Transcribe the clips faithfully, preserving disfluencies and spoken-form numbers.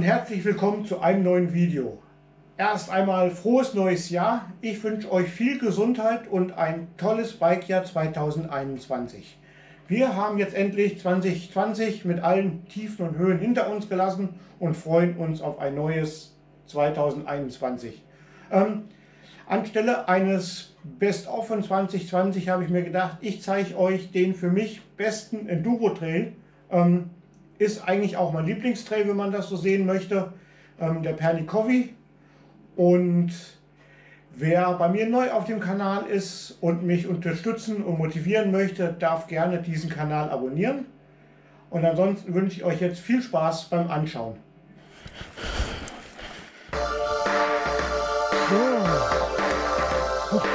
und herzlich willkommen zu einem neuen Video. Erst einmal frohes neues Jahr. Ich wünsche euch viel Gesundheit und ein tolles Bikejahr zweitausendeinundzwanzig. Wir haben jetzt endlich zwanzig zwanzig mit allen Tiefen und Höhen hinter uns gelassen und freuen uns auf ein neues zweitausendeinundzwanzig. Ähm, anstelle eines Best-of von zwanzig zwanzig habe ich mir gedacht, ich zeige euch den für mich besten Enduro-Trail. Ähm, ist eigentlich auch mein Lieblingstrail, wenn man das so sehen möchte, ähm, der Pernikowy. Und wer bei mir neu auf dem Kanal ist und mich unterstützen und motivieren möchte, darf gerne diesen Kanal abonnieren. Und ansonsten wünsche ich euch jetzt viel Spaß beim Anschauen. So.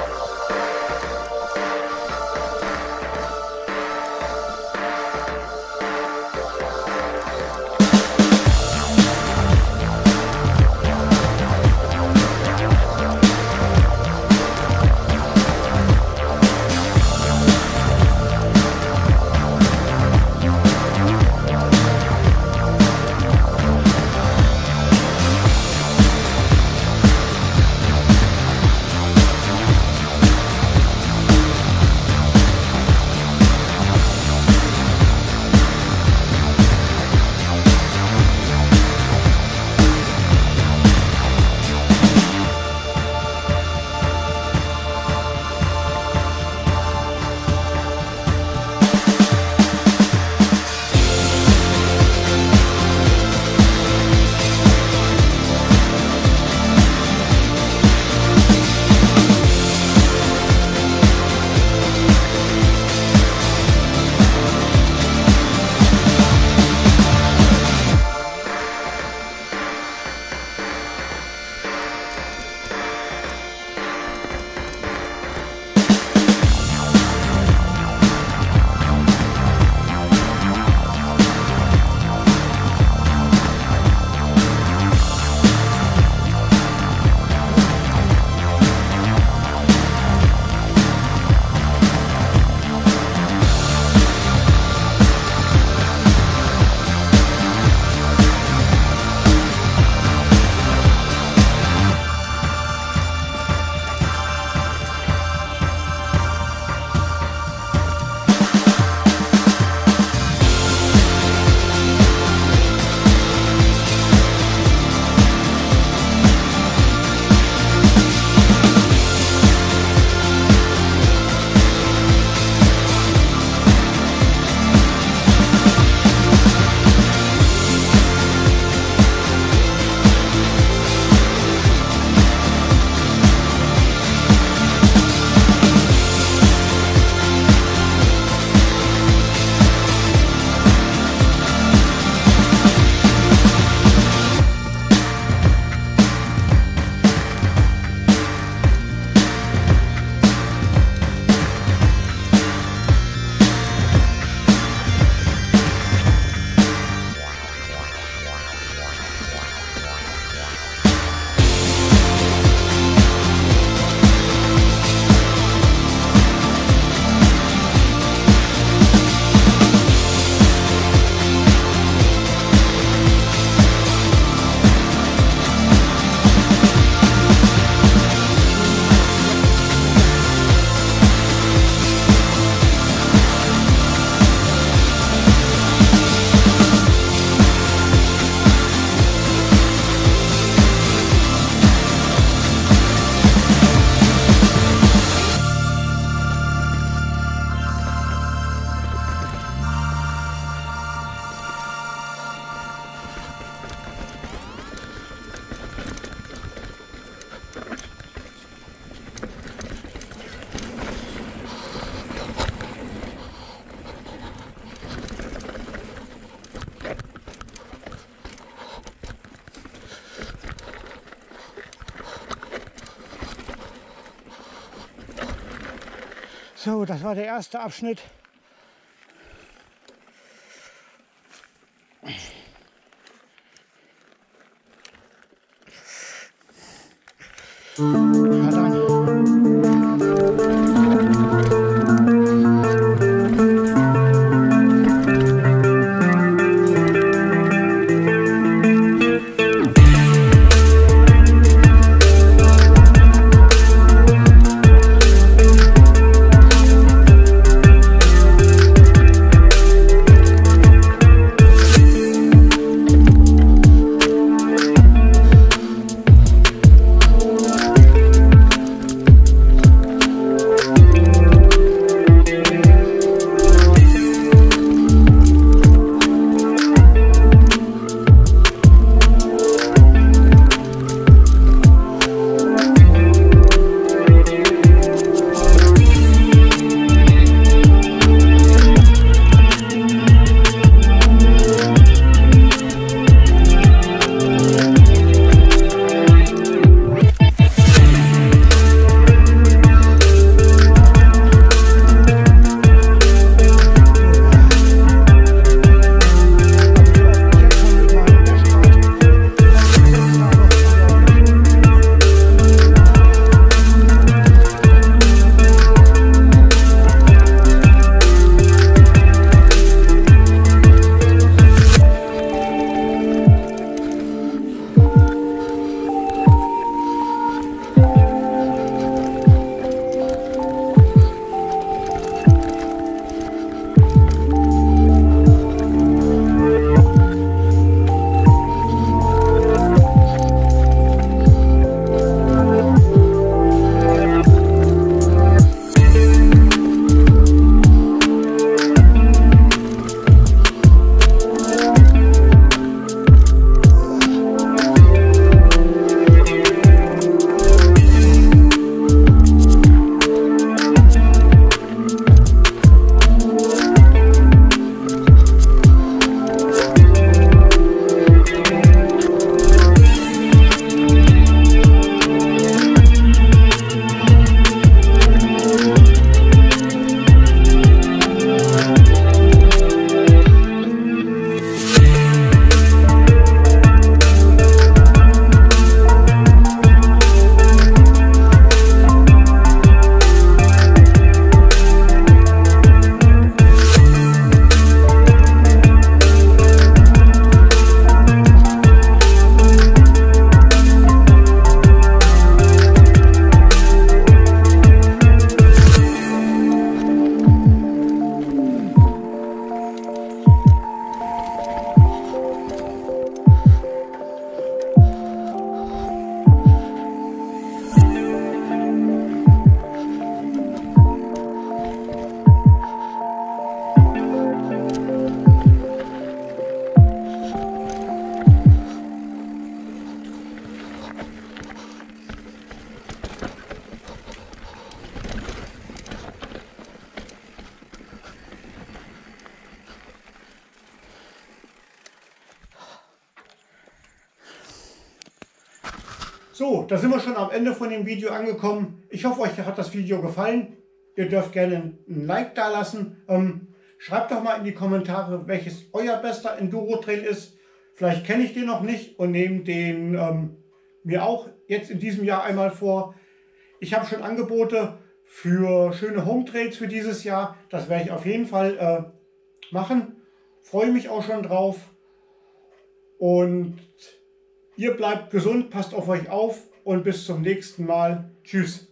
So, das war der erste Abschnitt. Ja, dann. So, da sind wir schon am Ende von dem Video angekommen. Ich hoffe, euch hat das Video gefallen. Ihr dürft gerne ein Like da lassen. Ähm, schreibt doch mal in die Kommentare, welches euer bester Enduro-Trail ist. Vielleicht kenne ich den noch nicht und nehme den ähm, mir auch jetzt in diesem Jahr einmal vor. Ich habe schon Angebote für schöne Home-Trails für dieses Jahr. Das werde ich auf jeden Fall äh, machen. Freue mich auch schon drauf. Und ihr bleibt gesund, passt auf euch auf und bis zum nächsten Mal. Tschüss.